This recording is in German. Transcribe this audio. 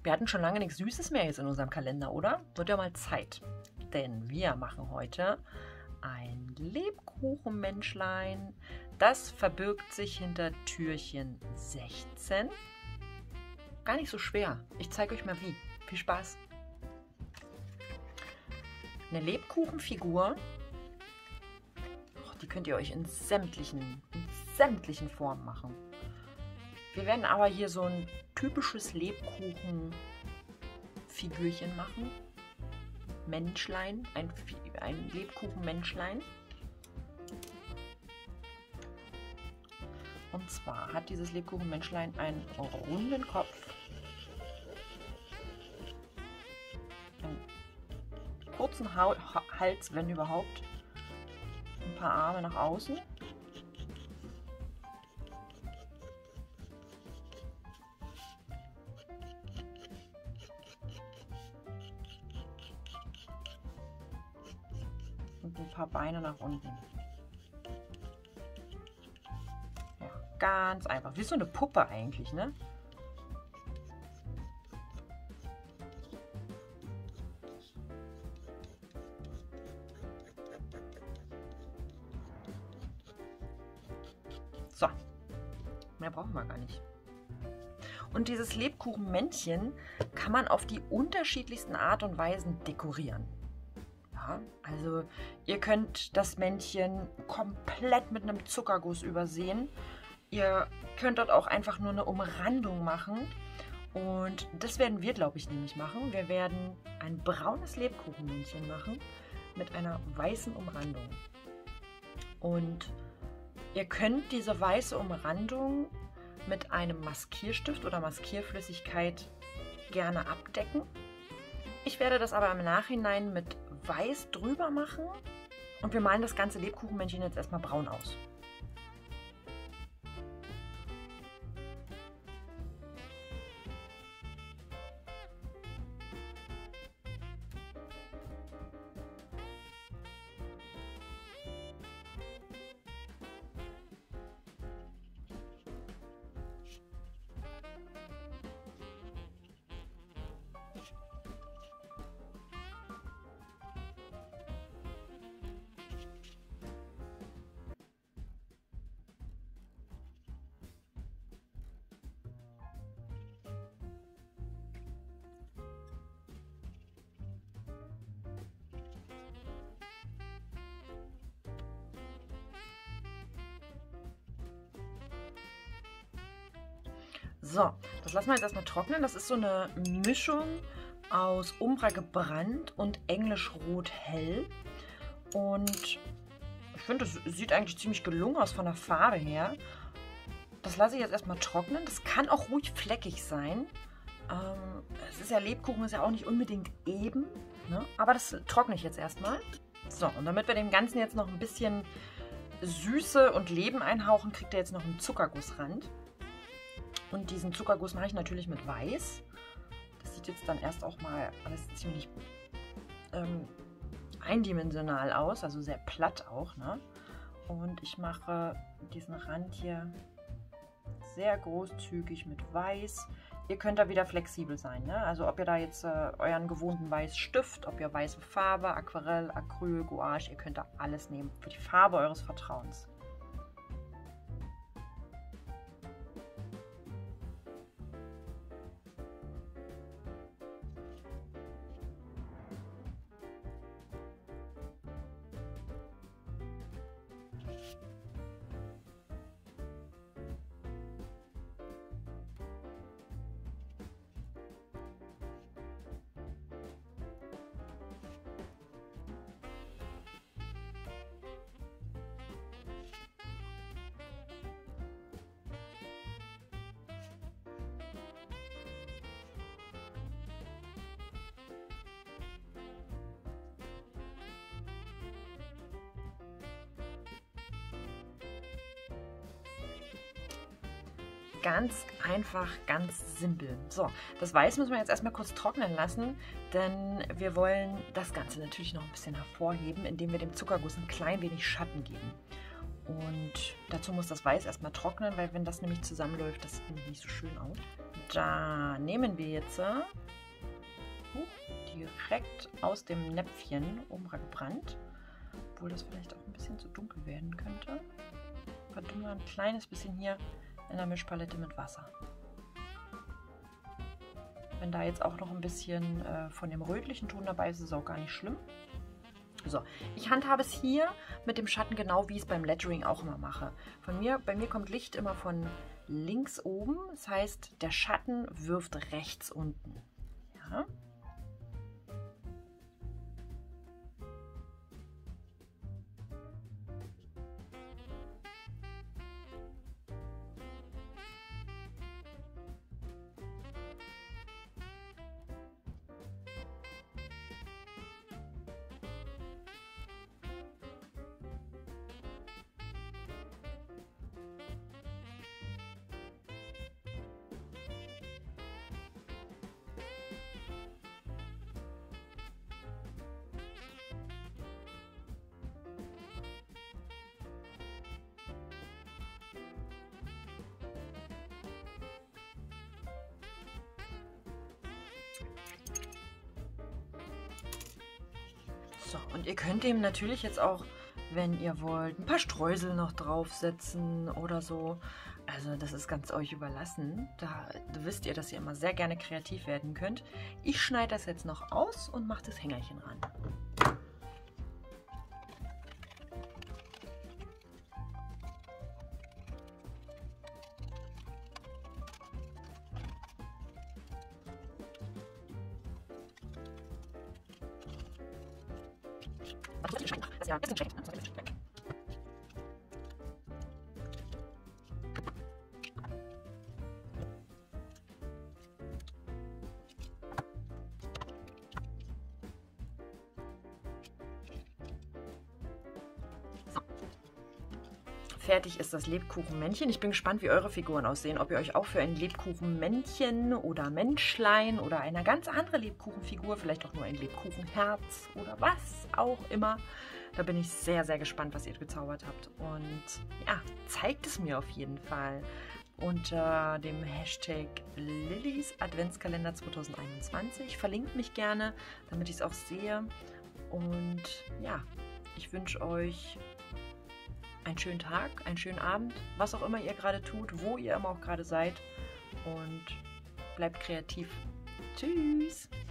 Wir hatten schon lange nichts Süßes mehr jetzt in unserem Kalender, oder? Wird ja mal Zeit. Denn wir machen heute ein Lebkuchenmenschlein. Das verbirgt sich hinter Türchen 16. Gar nicht so schwer. Ich zeige euch mal wie. Viel Spaß. Eine Lebkuchenfigur. Die könnt ihr euch in sämtlichen Formen machen. Wir werden aber hier so ein typisches Lebkuchenfigürchen machen. Menschlein, ein Lebkuchenmenschlein. Und zwar hat dieses Lebkuchenmenschlein einen runden Kopf, einen kurzen Hals, wenn überhaupt, ein paar Arme nach außen. Und ein paar Beine nach unten. Ja, ganz einfach. Wie so eine Puppe eigentlich, ne? So, mehr brauchen wir gar nicht. Und dieses Lebkuchenmännchen kann man auf die unterschiedlichsten Art und Weisen dekorieren. Ja, also ihr könnt das Männchen komplett mit einem Zuckerguss übersehen. Ihr könnt dort auch einfach nur eine Umrandung machen. Und das werden wir, glaube ich, nämlich machen. Wir werden ein braunes Lebkuchenmännchen machen mit einer weißen Umrandung. Und ihr könnt diese weiße Umrandung mit einem Maskierstift oder Maskierflüssigkeit gerne abdecken. Ich werde das aber im Nachhinein mit Weiß drüber machen und wir malen das ganze Lebkuchenmännchen jetzt erstmal braun aus. So, das lassen wir jetzt erstmal trocknen. Das ist so eine Mischung aus Umbra gebrannt und Englisch Rot hell. Und ich finde, das sieht eigentlich ziemlich gelungen aus von der Farbe her. Das lasse ich jetzt erstmal trocknen. Das kann auch ruhig fleckig sein. Es ist ja Lebkuchen, ist ja auch nicht unbedingt eben, ne? Aber das trockne ich jetzt erstmal. So, und damit wir dem Ganzen jetzt noch ein bisschen Süße und Leben einhauchen, kriegt er jetzt noch einen Zuckergussrand. Und diesen Zuckerguss mache ich natürlich mit Weiß. Das sieht jetzt dann erst auch mal alles ziemlich eindimensional aus, also sehr platt auch, ne? Und ich mache diesen Rand hier sehr großzügig mit Weiß. Ihr könnt da wieder flexibel sein, ne? Also ob ihr da jetzt euren gewohnten Weißstift, ob ihr weiße Farbe, Aquarell, Acryl, Gouache, ihr könnt da alles nehmen für die Farbe eures Vertrauens. Ganz einfach, ganz simpel. So, das Weiß müssen wir jetzt erstmal kurz trocknen lassen, denn wir wollen das Ganze natürlich noch ein bisschen hervorheben, indem wir dem Zuckerguss ein klein wenig Schatten geben. Und dazu muss das Weiß erstmal trocknen, weil wenn das nämlich zusammenläuft, das sieht nämlich nicht so schön aus. da nehmen wir jetzt direkt aus dem Näpfchen umgebrannt, obwohl das vielleicht auch ein bisschen zu dunkel werden könnte. Verdünnen wir ein kleines bisschen hier in der Mischpalette mit Wasser. Wenn da jetzt auch noch ein bisschen von dem rötlichen Ton dabei ist, ist es auch gar nicht schlimm. So, ich handhabe es hier mit dem Schatten genau, wie ich es beim Lettering auch immer mache. Bei mir kommt Licht immer von links oben, das heißt, der Schatten wirft rechts unten. Ja. So, und ihr könnt ihm natürlich jetzt auch, wenn ihr wollt, ein paar Streusel noch draufsetzen oder so. Also das ist ganz euch überlassen. Da wisst ihr, dass ihr immer sehr gerne kreativ werden könnt. Ich schneide das jetzt noch aus und mache das Hängerchen ran. Fertig ist das Lebkuchenmännchen. Ich bin gespannt, wie eure Figuren aussehen. Ob ihr euch auch für ein Lebkuchenmännchen oder Menschlein oder eine ganz andere Lebkuchenfigur, vielleicht auch nur ein Lebkuchenherz oder was auch immer. Da bin ich sehr, sehr gespannt, was ihr gezaubert habt. Und ja, zeigt es mir auf jeden Fall unter dem Hashtag Lillys Adventskalender 2021. Verlinkt mich gerne, damit ich es auch sehe. Und ja, ich wünsche euch einen schönen Tag, einen schönen Abend, was auch immer ihr gerade tut, wo ihr immer auch gerade seid, und bleibt kreativ. Tschüss!